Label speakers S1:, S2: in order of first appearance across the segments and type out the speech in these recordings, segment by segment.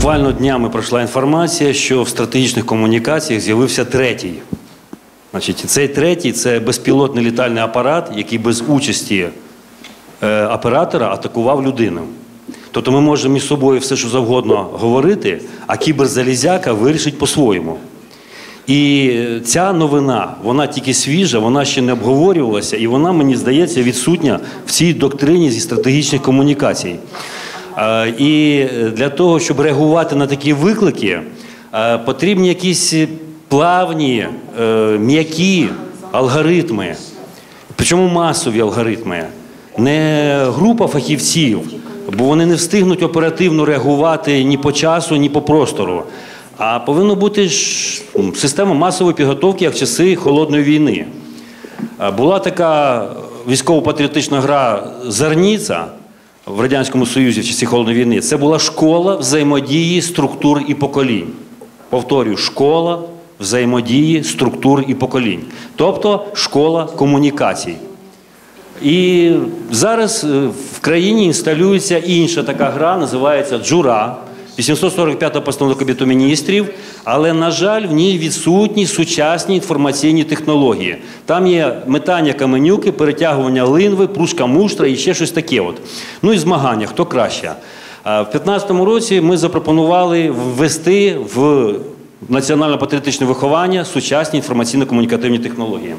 S1: Буквально днями пройшла інформація, що в стратегічних комунікаціях з'явився третій. Значить, цей третій – це безпілотний літальний апарат, який без участі оператора атакував людину. Тобто ми можемо між собою все, що завгодно говорити, а кіберзалізяка вирішить по-своєму. І ця новина, вона тільки свіжа, вона ще не обговорювалася, і вона, мені здається, відсутня в цій доктрині зі стратегічних комунікацій. І для того, щоб реагувати на такі виклики, потрібні якісь плавні, м'які алгоритми, причому масові алгоритми. Не група фахівців, бо вони не встигнуть оперативно реагувати ні по часу, ні по простору. А повинна бути система масової підготовки, як в часи Холодної війни. Була така військово-патріотична гра «Зарніця» в Радянському Союзі в часі Холодної війни. Це була школа взаємодії структур і поколінь. Повторюю, школа взаємодії структур і поколінь. Тобто школа комунікацій. І зараз в країні інсталюється інша така гра, називається «Джура». 845-та постанова Кабінету міністрів, але, на жаль, в ній відсутні сучасні інформаційні технології. Там є метання каменюки, перетягування линви, пружка-муштра і ще щось таке. Ну і змагання, хто краще. В 2015 році ми запропонували ввести в національно-патріотичне виховання сучасні інформаційно-комунікативні технології.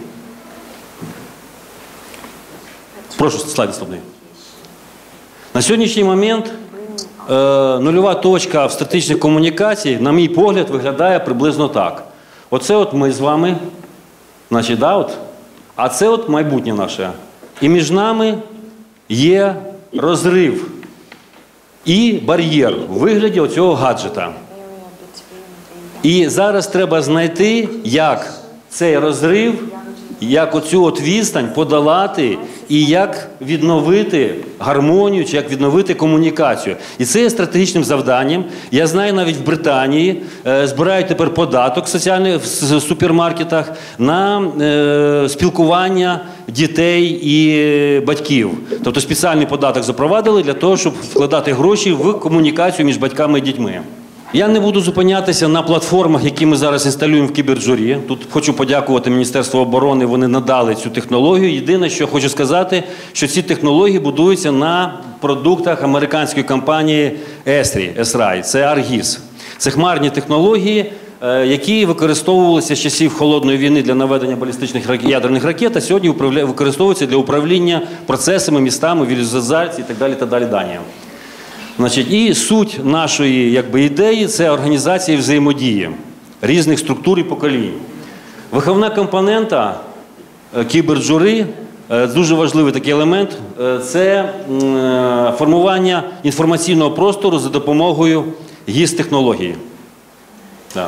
S1: Прошу, слайд наступний. На сьогоднішній момент нульова точка в стратегічних комунікаціях, на мій погляд, виглядає приблизно так. Оце от ми з вами, значить, да, от, а це от майбутнє наше. І між нами є розрив і бар'єр у вигляді оцього гаджета. І зараз треба знайти, як цей розрив, як оцю от відстань подолати і як відновити гармонію, чи як відновити комунікацію. І це є стратегічним завданням. Я знаю, навіть в Британії збирають тепер податок в супермаркетах на спілкування дітей і батьків. Тобто спеціальний податок запровадили для того, щоб вкладати гроші в комунікацію між батьками і дітьми. Я не буду зупинятися на платформах, які ми зараз інсталюємо в кіберджурі. Тут хочу подякувати Міністерству оборони, вони надали цю технологію. Єдине, що хочу сказати, що ці технології будуються на продуктах американської компанії ESRI, це ARGIS. Це хмарні технології, які використовувалися з часів Холодної війни для наведення балістичних ядерних ракет, а сьогодні використовуються для управління процесами, містами, візуалізації і так далі дані. Значить, і суть нашої ідеї – це організація взаємодії різних структур і поколінь. Виховна компонента кіберджури, дуже важливий такий елемент, це формування інформаційного простору за допомогою ГІС-технології. Так.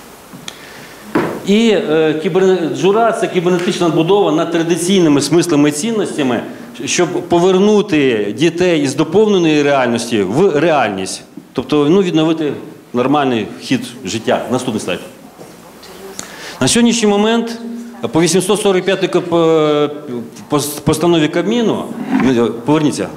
S1: І кіберджура – це кібернетична будова над традиційними смислами і цінностями, щоб повернути дітей із доповненої реальності в реальність. Тобто, відновити нормальний хід життя. Наступний слайд. На сьогоднішній момент по 845-й постанові Кабміну, поверніться,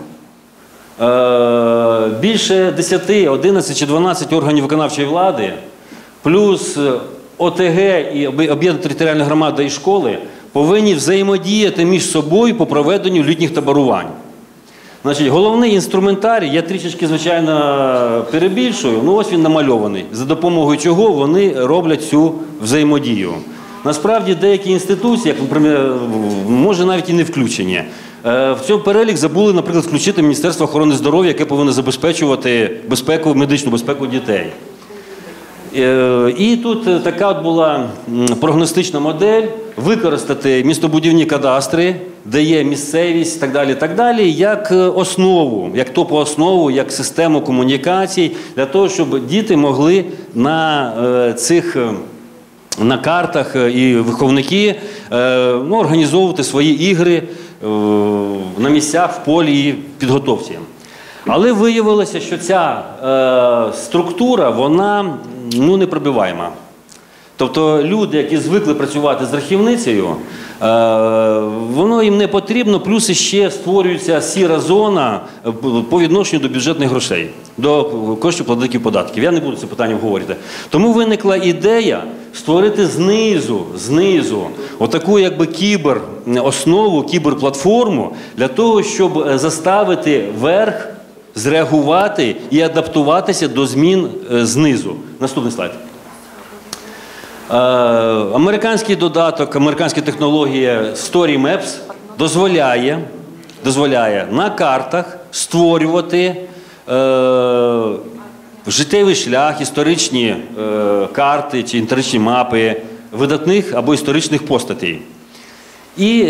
S1: більше 10, 11 чи 12 органів виконавчої влади, плюс ОТГ і об'єднані територіальні громади і школи повинні взаємодіяти між собою по проведенню літніх таборувань. Значить, головний інструментарій, я трішечки, звичайно, перебільшую, ось він намальований, за допомогою чого вони роблять цю взаємодію. Насправді, деякі інституції, як, наприклад, може навіть і не включені. В цьому перелік забули, наприклад, включити Міністерство охорони здоров'я, яке повинно забезпечувати медичну безпеку дітей. І тут така була прогностична модель – використати містобудівні кадастри, де є місцевість і так далі, як основу, як топооснову, як систему комунікацій, для того, щоб діти могли на картах і виховники організовувати свої ігри на місцях, в полі і підготовці. Але виявилося, що ця структура, вона непробиваєма. Тобто люди, які звикли працювати з рахівницею, воно їм не потрібно, плюс ще створюється сіра зона по відношенню до бюджетних грошей. до коштів платників податків. Я не буду це питання обговорювати. Тому виникла ідея створити знизу отаку якби кібероснову, кіберплатформу для того, щоб заставити верх зреагувати і адаптуватися до змін знизу. Наступний слайд. Американський додаток, американська технологія Story Maps дозволяє на картах створювати життєвий шлях, історичні карти чи історичні мапи видатних або історичних постатей. І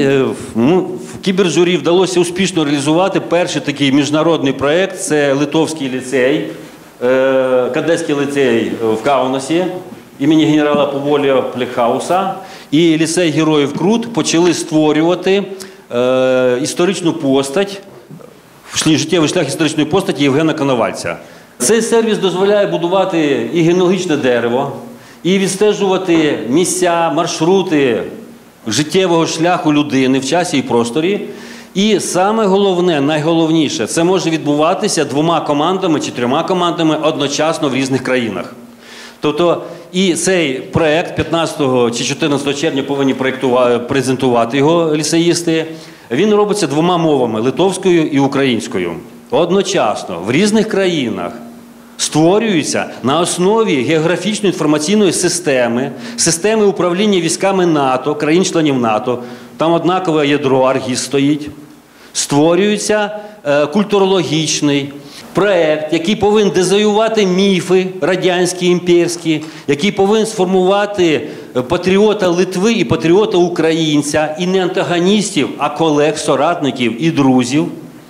S1: в кібержурі вдалося успішно реалізувати перший такий міжнародний проєкт. Це Литовський ліцей, кадетський ліцей в Каунасі імені генерала Поволія Плекхауса і ліцей Героїв Крут почали створювати історичну постать, життєвий шлях історичної постаті Євгена Коновальця. Цей сервіс дозволяє будувати і генеалогічне дерево, і відстежувати місця, маршрути життєвого шляху людини в часі і просторі. І саме головне, найголовніше, це може відбуватися 2 командами чи 3 командами одночасно в різних країнах. Тобто і цей проєкт 15 чи 14 червня повинні презентувати його ліцеїсти. Він робиться 2 мовами – литовською і українською. Одночасно в різних країнах створюються на основі географічної інформаційної системи управління військами НАТО, країн-членів НАТО, там однакове ядро, Аргіз стоїть, створюється культурологічний проєкт, який повинен дезавуювати міфи радянські, імперські, який повинен сформувати патріота Литви і патріота українця, і не антагоністів, а колег, соратників і друзів,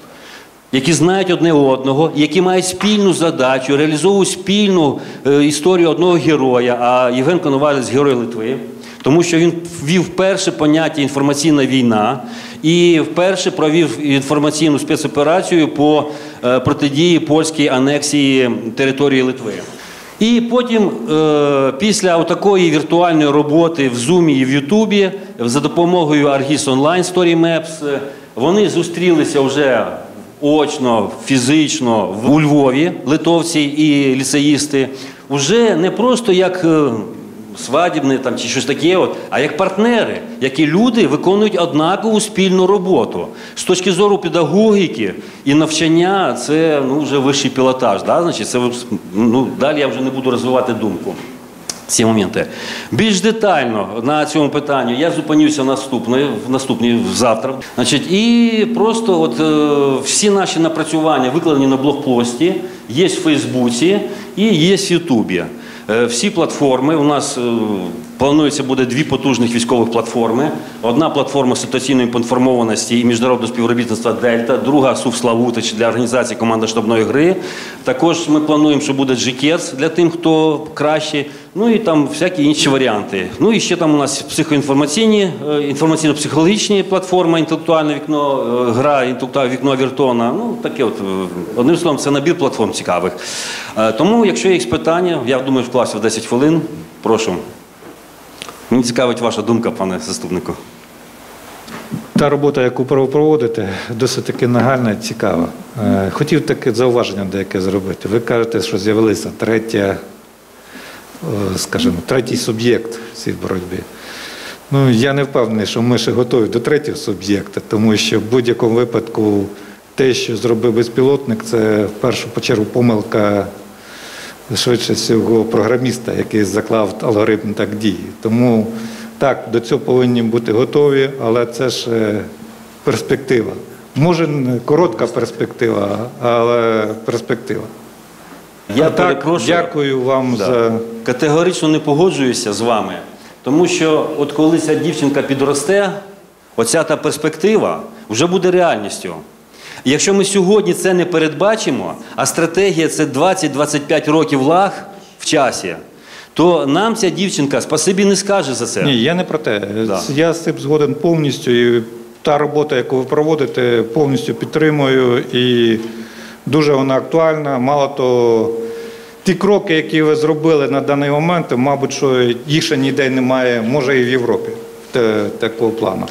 S1: які знають одне одного, які мають спільну задачу, реалізовують спільну історію одного героя, а Євген Коновалець – герой Литви, тому що він ввів вперше поняття «інформаційна війна» і вперше провів інформаційну спецоперацію по протидії польській анексії території Литви. І потім, після такої віртуальної роботи в Zoom і в Ютубі, за допомогою Argis Online Story Maps, вони зустрілися вже очно, фізично у Львові, литовці і ліцеїсти, вже не просто як свадібне там, чи щось таке, а як партнери, які люди виконують однакову спільну роботу. З точки зору педагогіки і навчання це вже вищий пілотаж. Да? Значить, це, далі я вже не буду розвивати думку. Ці моменти. Більш детально на цьому питанні я зупинюся наступний завтра. Значить, і просто всі наші напрацювання викладені на блогпості, є в Фейсбуці і є в Ютубі. Всі платформи, у нас планується буде 2 потужних військових платформи. Одна платформа ситуаційної поінформованості і міжнародного співробітництва «Дельта», друга «СУВ Славутич» для організації командно-штабної гри. Також ми плануємо, що буде «Джекетс» для тим, хто краще, і там всякі інші варіанти. І ще там у нас психоінформаційні, інформаційно-психологічні платформи, інтелектуальне вікно, гра, інтелектуальне вікно Авертона. Таке одним словом, це набір платформ цікавих. Тому, якщо є питання, я думаю, вклався в 10 хвилин. Прошу. Мені цікавить ваша думка, пане заступнику.
S2: Та робота, яку проводите, досить таки нагальна і цікава. Хотів таке зауваження деяке зробити. Ви кажете, що з'явилися третій суб'єкт в цій боротьбі. Я не впевнений, що ми ще готові до 3-го суб'єкта, тому що в будь-якому випадку те, що зробив безпілотник, це в першу чергу помилка швидше всього програміста, який заклав алгоритм так дії. Тому так, до цього повинні бути готові, але це ж перспектива. Може, не коротка перспектива, але перспектива.
S1: Я перепрошую.
S2: Дякую вам за...
S1: Категорично не погоджуюся з вами, тому що коли ця дівчинка підросте, оця та перспектива вже буде реальністю. І якщо ми сьогодні це не передбачимо, а стратегія – це 20-25 років лаг в часі, то нам ця дівчинка спасибі не скаже за це.
S2: Ні, я не про те. Да. Я з цим згоден повністю. І та робота, яку ви проводите, повністю підтримую. І дуже вона актуальна. Мало того, ті кроки, які ви зробили на даний момент, мабуть, що їх ще ніде немає, може і в Європі, такого плану.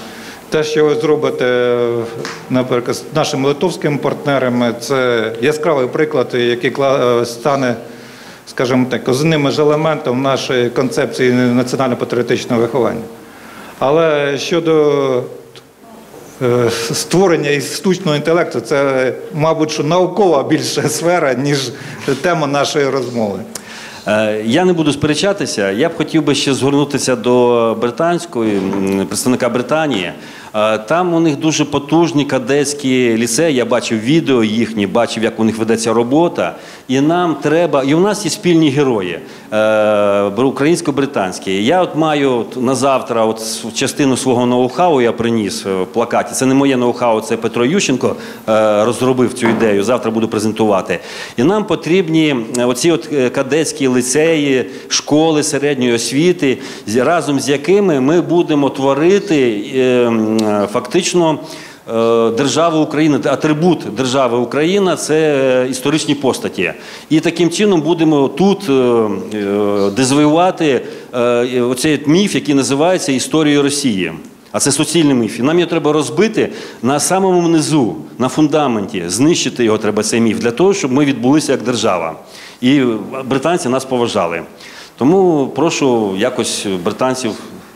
S2: Те, що ви зробите, наприклад, з нашими литовськими партнерами, це яскравий приклад, який стане, скажімо так, одним із елементів нашої концепції національно-патріотичного виховання. Але щодо створення і штучного інтелекту, це, мабуть, що наукова більша сфера, ніж тема нашої розмови.
S1: Я не буду сперечатися. Я б хотів би ще звернутися до представника Британії. Там у них дуже потужні кадетські ліцеї. Я бачив відео їхні, бачив, як у них ведеться робота. І нам треба, і у нас є спільні герої, українсько-британські. Я от маю на завтра частину свого ноу-хау я приніс в плакаті. Це не моє ноу-хау, це Петро Ющенко розробив цю ідею. Завтра буду презентувати. І нам потрібні оці от кадетські ліцеї, школи середньої освіти, разом з якими ми будемо творити фактично державу України, атрибут держави Україна – це історичні постаті. І таким чином будемо тут дезвоювати оцей міф, який називається історією Росії. А це суцільний міф. І нам його треба розбити на самому низу, на фундаменті. Знищити його треба, цей міф, для того, щоб ми відбулися як держава. І британці нас поважали. Тому прошу якось британців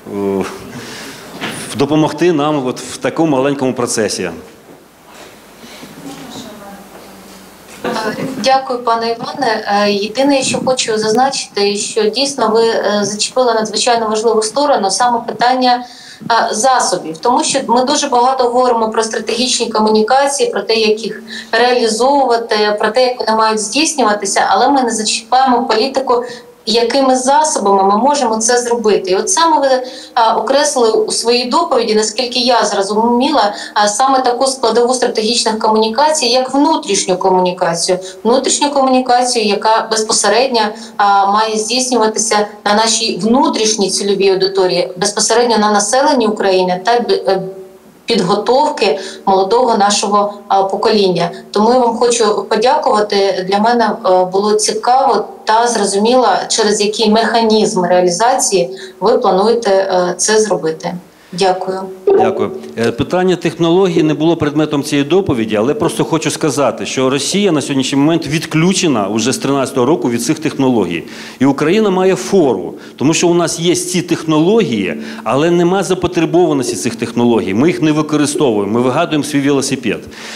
S1: допомогти нам от в такому маленькому процесі.
S3: Дякую, пане Іване. Єдине, що хочу зазначити, що дійсно ви зачепили надзвичайно важливу сторону, саме питання засобів. Тому що ми дуже багато говоримо про стратегічні комунікації, про те, як їх реалізовувати, про те, як вони мають здійснюватися, але ми не зачіпаємо політику, якими засобами ми можемо це зробити. І от саме ви окреслили у своїй доповіді, наскільки я зрозуміла, саме таку складову стратегічних комунікацій, як внутрішню комунікацію. Внутрішню комунікацію, яка безпосередньо має здійснюватися на нашій внутрішній цільовій аудиторії, безпосередньо на населенні України та підготовки молодого нашого покоління. Тому я вам хочу подякувати. Для мене було цікаво та зрозуміло, через який механізм реалізації ви плануєте це зробити. Дякую.
S1: Дякую. Питання технології не було предметом цієї доповіді, але просто хочу сказати, що Росія на сьогоднішній момент відключена вже з 2013 року від цих технологій. І Україна має фору, тому що у нас є ці технології, але нема запотребованості цих технологій. Ми їх не використовуємо, ми вигадуємо свій велосипед.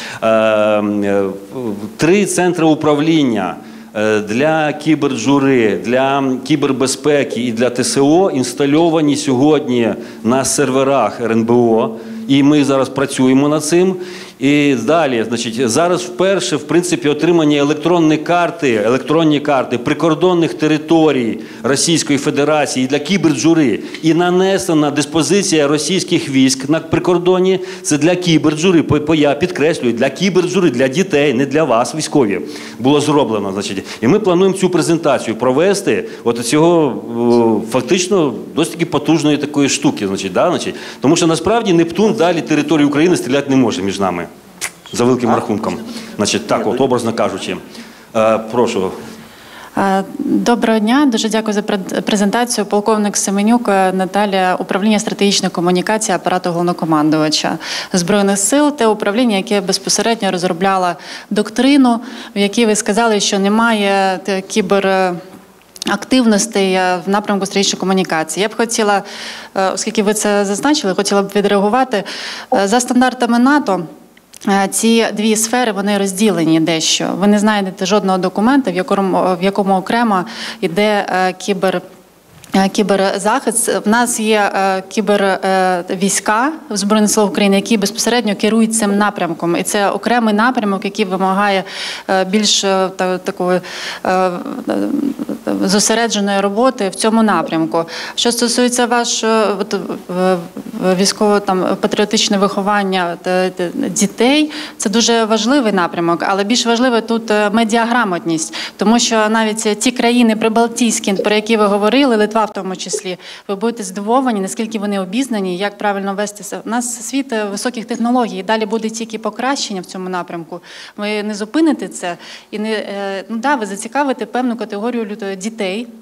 S1: 3 центри управління для кіберджури, для кібербезпеки і для ТСО інстальовані сьогодні на серверах РНБО, і ми зараз працюємо над цим. І далі, значить, зараз вперше, в принципі, отримані електронні карти прикордонних територій Російської Федерації для кіберджури і нанесена диспозиція російських військ на прикордоні. Це для кіберджури, я підкреслюю, для кіберджури, для дітей, не для вас, військові, було зроблено. Значить. І ми плануємо цю презентацію провести от цього фактично досить таки потужної такої штуки. Значить, да? Значить, тому що насправді Нептун далі територію України стріляти не може між нами. За великим рахунком. Значить, так, от, образно кажучи. Прошу.
S4: Доброго дня, дуже дякую за презентацію. Полковник Семенюк Наталія, управління стратегічної комунікації апарату головнокомандувача Збройних сил, те управління, яке безпосередньо розробляло доктрину, в якій ви сказали, що немає активностей в напрямку стратегічної комунікації. Я б хотіла, оскільки ви це зазначили, хотіла б відреагувати. За стандартами НАТО, ці 2 сфери, вони розділені дещо. Ви не знайдете жодного документу, в якому окремо йде кіберзахист. В нас є кібервійська в Збройних силах України, які безпосередньо керують цим напрямком. І це окремий напрямок, який вимагає більш такої зосередженої роботи в цьому напрямку. Що стосується вашого військово-патріотичного виховання дітей, це дуже важливий напрямок, але більш важливо тут медіаграмотність, тому що навіть ті країни прибалтійські, про які ви говорили, Литва в тому числі, ви будете здивовані, наскільки вони обізнані, як правильно вестися. У нас світ високих технологій, далі буде тільки покращення в цьому напрямку. Ви не зупините це і ви зацікавите певну категорію дітей,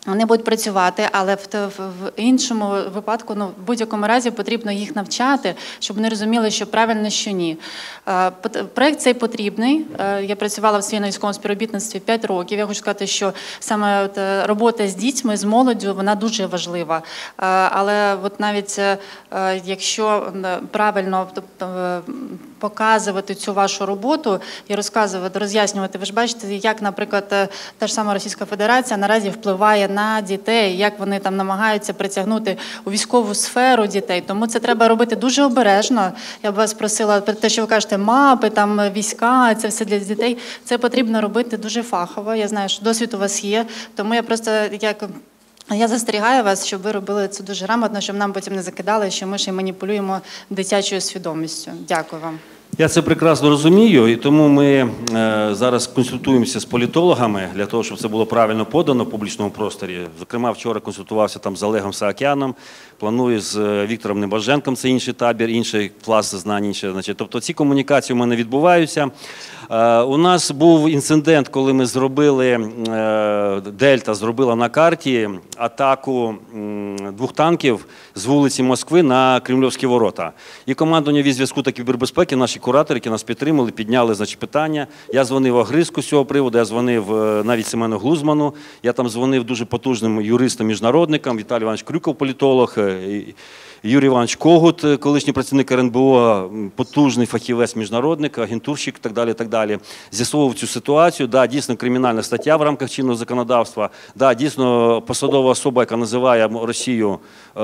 S4: Вони будуть працювати, але в іншому випадку, в будь-якому разі потрібно їх навчати, щоб вони розуміли, що правильно, що ні. Проєкт цей потрібний. Я працювала в цивільно військовому співробітництві 5 років. Я хочу сказати, що саме робота з дітьми, з молоддю, вона дуже важлива. Але от навіть якщо правильно показувати цю вашу роботу і роз'яснювати, ви ж бачите, як, наприклад, та ж сама Російська Федерація наразі впливає на дітей, як вони там намагаються притягнути у військову сферу дітей. Тому це треба робити дуже обережно. Я б вас просила, те, що ви кажете, мапи, там війська, це все для дітей, це потрібно робити дуже фахово. Я знаю, що досвід у вас є, тому я просто я застерігаю вас, щоб ви робили це дуже грамотно, щоб нам потім не закидали, що ми ще маніпулюємо дитячою свідомістю. Дякую вам.
S1: Я це прекрасно розумію, і тому ми зараз консультуємося з політологами для того, щоб це було правильно подано в публічному просторі. Зокрема, вчора консультувався там з Олегом Саакяном, планую з Віктором Небоженком, це інший табір, інший пласт знань, інші. Тобто ці комунікації у мене відбуваються. У нас був інцидент, коли ми зробили, Дельта зробила на карті атаку 2 танків з вулиці Москви на Кремлівські ворота. І командування військ-зв'язку та кібербезпеки, наші куратори, які нас підтримали, підняли питання. Я дзвонив Огризку з цього приводу, я дзвонив навіть Семену Глузману, я там дзвонив дуже потужним юристам-міжнародникам, Віталій Іванович Крюков, політолог, Юрій Іванович Когут, колишній працівник РНБО, потужний фахівець-міжнародник, агентурщик і так далі, так далі. З'ясовував цю ситуацію. Да, дійсно, кримінальна стаття в рамках чинного законодавства. Да, дійсно, посадова особа, яка називає Росію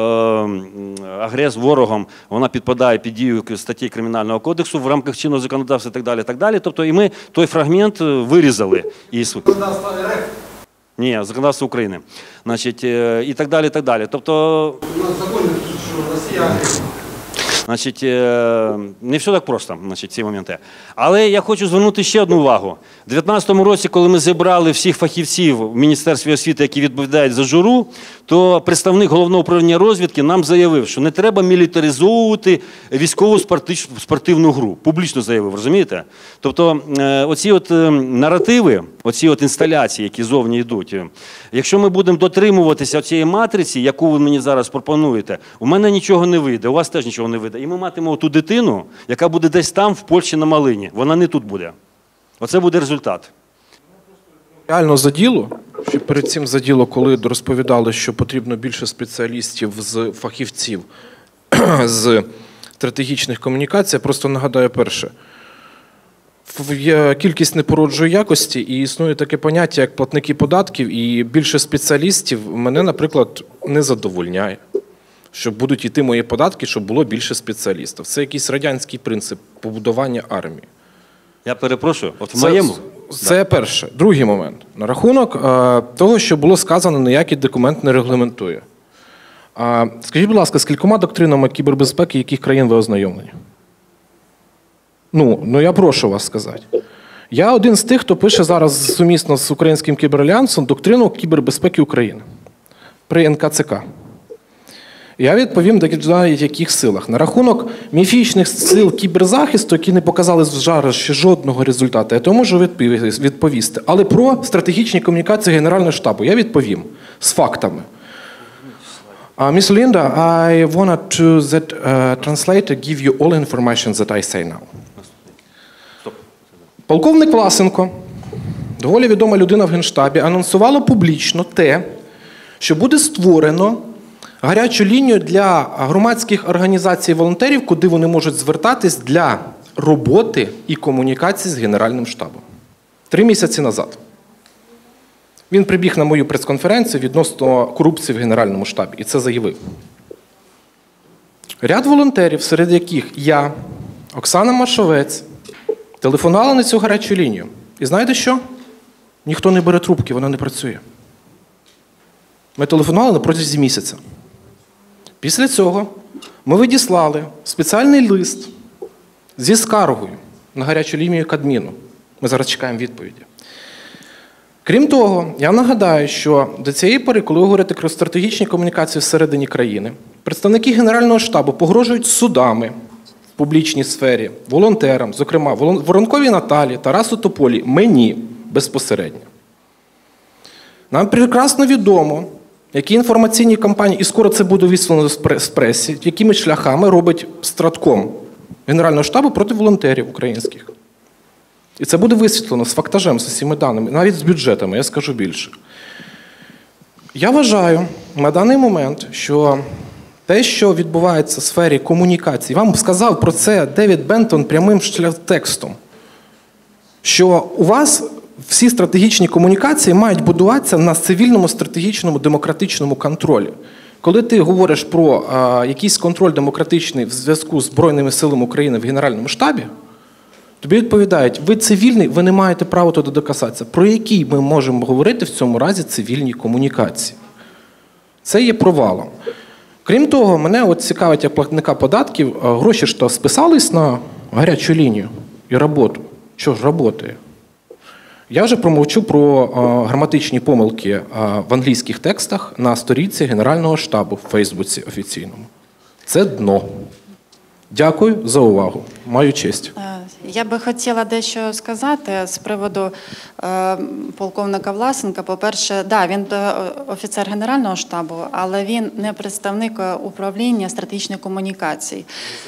S1: ворогом, вона підпадає під дію статті Кримінального кодексу в рамках чинного законодавства і так далі, так далі. Тобто і ми той фрагмент вирізали.
S5: Законодавство РФ?
S1: Ні, законодавство України. Значить, і так далі, так далі. Тобто...
S5: У нас законно, що Росія...
S1: Значить, не все так просто, значить, ці моменти. Але я хочу звернути ще одну увагу. У 2019 році, коли ми зібрали всіх фахівців в Міністерстві освіти, які відповідають за журу, то представник Головного управління розвідки нам заявив, що не треба мілітаризовувати військову спортивну гру. Публічно заявив, розумієте? Тобто, оці от наративи, оці от інсталяції, які зовні йдуть, якщо ми будемо дотримуватися цієї матриці, яку ви мені зараз пропонуєте, у мене нічого не вийде, у вас теж нічого не вийде. І ми матимемо ту дитину, яка буде десь там, в Польщі на Малині. Вона не тут буде. Оце буде результат.
S6: Реально за діло, що перед цим за діло, коли розповідали, що потрібно більше спеціалістів з фахівців з стратегічних комунікацій, я просто нагадаю перше. Кількість не породжує якості, і існує таке поняття, як платники податків, і більше спеціалістів мене, наприклад, не задовольняє. Щоб будуть йти мої податки, щоб було більше спеціалістів. Це якийсь радянський принцип побудування армії.
S1: Я перепрошую, от в моєму...
S6: Це перше. Другий момент. На рахунок того, що було сказано, ніякий документ не регламентує. Скажіть, будь ласка, з кількома доктринами кібербезпеки яких країн ви ознайомлені? Ну, я прошу вас сказати. Я один з тих, хто пише зараз сумісно з Українським кіберальянсом доктрину кібербезпеки України при НКЦК. Я відповім, в яких силах. На рахунок міфічних сил кіберзахисту, які не показали зараз ще жодного результату, я то можу відповісти. Але про стратегічні комунікації Генерального штабу я відповім з фактами. Miss Linda, I wanted to that translator give you all information that I say now. Полковник Власенко, доволі відома людина в Генштабі, анонсувала публічно те, що буде створено гарячу лінію для громадських організацій волонтерів, куди вони можуть звертатись для роботи і комунікації з Генеральним штабом. 3 місяці назад. Він прибіг на мою прес-конференцію відносно корупції в Генеральному штабі і це заявив. Ряд волонтерів, серед яких я, Оксана Машовець, телефонували на цю гарячу лінію. І знаєте що? Ніхто не бере трубки, вона не працює. Ми телефонували на протязі місяця. Після цього ми відіслали спеціальний лист зі скаргою на гарячу лінію Кабміну. Ми зараз чекаємо відповіді. Крім того, я нагадаю, що до цієї пори, коли ви говорите про стратегічні комунікації всередині країни, представники Генерального штабу погрожують судами в публічній сфері, волонтерам, зокрема, Воронковій Наталі, Тарасу Тополі, мені безпосередньо. Нам прекрасно відомо, які інформаційні кампанії, і скоро це буде висвітлено з пресі, якими шляхами робить Стратком Генерального штабу проти волонтерів українських. І це буде висвітлено з фактажем, з усіма даними, навіть з бюджетами, я скажу більше. Я вважаю на даний момент, що те, що відбувається в сфері комунікацій, вам сказав про це Девід Бентон прямим текстом, що у вас всі стратегічні комунікації мають будуватися на цивільному стратегічному демократичному контролі. Коли ти говориш про якийсь контроль демократичний в зв'язку з Збройними силами України в Генеральному штабі, тобі відповідають, ви цивільний, ви не маєте права туди докасатися. Про які ми можемо говорити в цьому разі цивільні комунікації? Це є провалом. Крім того, мене от цікавить як платника податків, гроші ж то списались на гарячу лінію і роботу. Що ж працює? Я вже промовчу про граматичні помилки в англійських текстах на сторінці Генерального штабу в Фейсбуці офіційному. Це дно. Дякую за увагу. Маю честь.
S4: Я би хотіла дещо сказати з приводу полковника Власенка. По-перше, да, він офіцер Генерального штабу, але він не представник управління стратегічних комунікацій.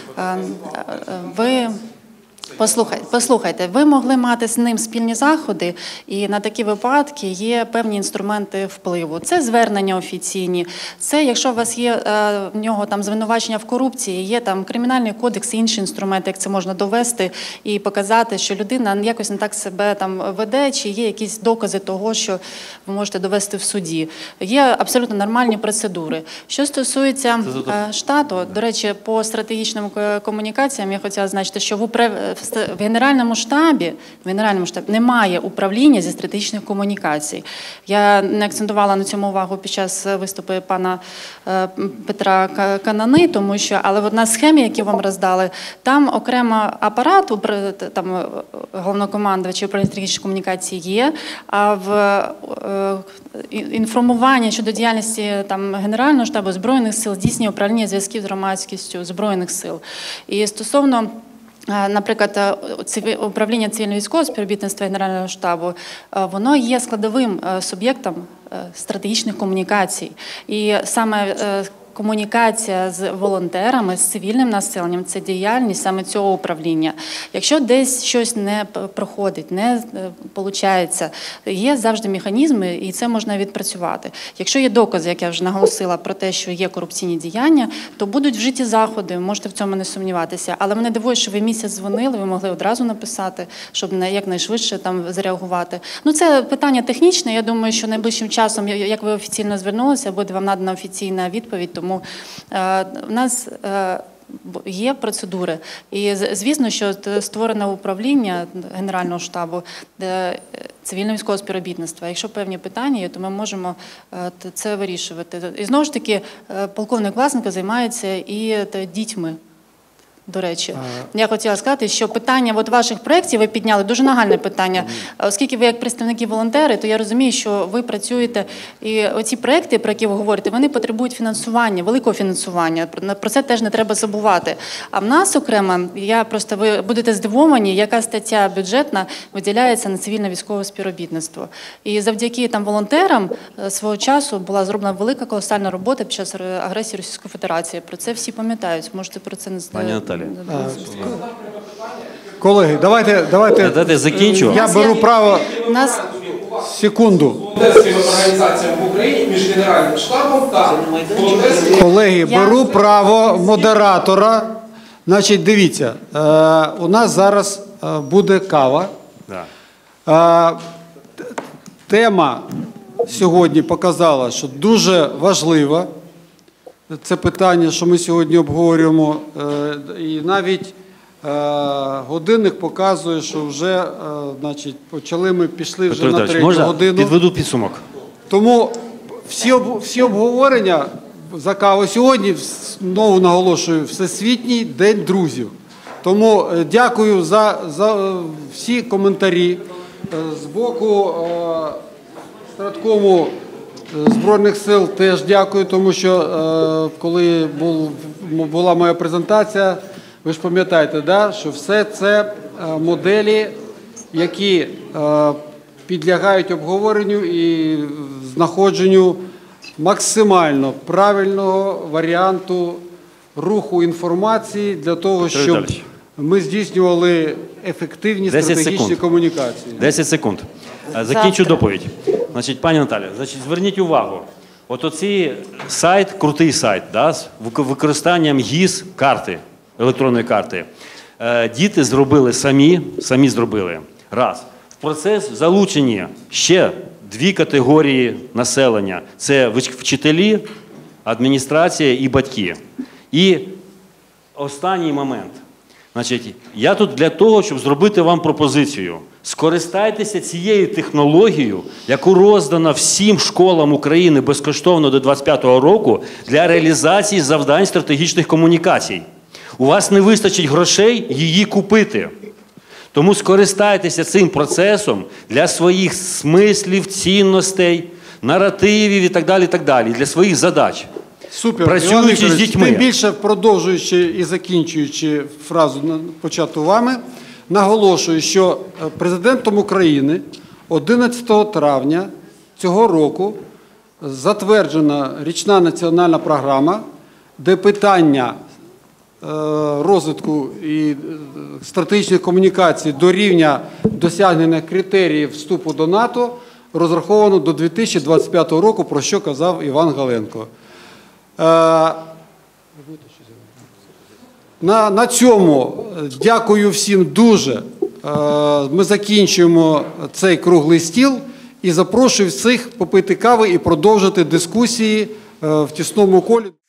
S4: Ви Послухайте, ви могли мати з ним спільні заходи, і на такі випадки є певні інструменти впливу. Це звернення офіційні, це якщо у вас є в нього там звинувачення в корупції, є там кримінальний кодекс і інші інструменти, як це можна довести і показати, що людина якось не так себе там веде, чи є якісь докази того, що ви можете довести в суді. Є абсолютно нормальні процедури. Що стосується штату, до речі, по стратегічним комунікаціям я хотіла зазначити, що в Генеральному штабі немає управління зі стратегічних комунікацій. Я не акцентувала на цьому увагу під час виступу пана Петра Канани, тому що, але на схемі, які вам роздали, там окремо апарат, там головнокомандувача управління стратегічних комунікацій є, а в інформування щодо діяльності там Генерального штабу Збройних сил здійснює управління зв'язків з громадськістю Збройних сил. І стосовно наприклад, управління цивільно-військового співробітництва Генерального штабу, воно є складовим суб'єктом стратегічних комунікацій. І саме комунікація з волонтерами, з цивільним населенням – це діяльність саме цього управління. Якщо десь щось не проходить, не виходить, є завжди механізми, і це можна відпрацювати. Якщо є докази, як я вже наголосила, про те, що є корупційні діяння, то будуть вжиті заходи, можете в цьому не сумніватися. Але мене дивує, що ви місяць дзвонили, ви могли одразу написати, щоб якнайшвидше там зареагувати. Ну, це питання технічне, я думаю, що найближчим часом, як ви офіційно звернулися, буде вам надана офіційна відповідь, тому у нас є процедури. І, звісно, що створене управління Генерального штабу цивільно-військового співробітництва. Якщо певні питання є, то ми можемо це вирішувати. І знову ж таки, полковник Власенко займається і дітьми. До речі, я хотіла сказати, що питання ваших проєктів ви підняли, дуже нагальне питання. Оскільки ви як представники-волонтери, то я розумію, що ви працюєте, і оці проєкти, про які ви говорите, вони потребують фінансування, великого фінансування. Про це теж не треба забувати. А в нас окремо, ви будете здивовані, яка стаття бюджетна виділяється на цивільно-військове співробітництво. І завдяки волонтерам свого часу була зроблена велика колосальна робота під час агресії Російської Федерації. Про це всі пам'ятають, можете про це не знати.
S5: Колеги, давайте
S1: закінчу.
S5: Я беру право секунду.
S6: Організаціям в Україні між Генеральним штабом та волонтерським.
S5: Колеги, беру право модератора. Значить, дивіться, у нас зараз буде кава. Тема сьогодні показала, що дуже важлива. Це питання, що ми сьогодні обговорюємо, і навіть годинник показує, що вже пішли вже на 3 годину.
S1: Підведу підсумок.
S5: Тому всі обговорення за каву сьогодні, знову наголошую, Всесвітній день друзів. Тому дякую за всі коментарі з боку Страткому Збройних сил теж дякую, тому що коли була моя презентація, ви ж пам'ятаєте, що все це моделі, які підлягають обговоренню і знаходженню максимально правильного варіанту руху інформації для того, щоб
S1: Віталійович.
S5: ми здійснювали ефективні
S1: 10
S5: стратегічні
S1: секунд.
S5: комунікації.
S1: 10 секунд. Закінчу доповідь. Значить, пані Наталя, зверніть увагу. От оці сайт, крутий сайт, да, з використанням ГІС карти, електронної карти. Діти зробили самі зробили. Раз. В процес залучені ще 2 категорії населення. Це вчителі, адміністрація і батьки. І останній момент. Значить, я тут для того, щоб зробити вам пропозицію. Скористайтеся цією технологією, яку роздано всім школам України безкоштовно до 2025 року для реалізації завдань стратегічних комунікацій. У вас не вистачить грошей її купити. Тому скористайтеся цим процесом для своїх смислів, цінностей, наративів і так далі, для своїх задач.
S5: Супер.
S1: Працюючи
S5: Іван
S1: з
S5: Вікторович,
S1: дітьми.
S5: Тим більше, продовжуючи і закінчуючи фразу, почату вами, наголошую, що президентом України 11 травня цього року затверджена річна національна програма, де питання розвитку і стратегічних комунікацій до рівня досягнення критеріїв вступу до НАТО розраховано до 2025 року, про що казав Іван Галенко. На цьому дякую всім дуже. Ми закінчуємо цей круглий стіл і запрошую всіх попити кави і продовжити дискусії в тісному колі.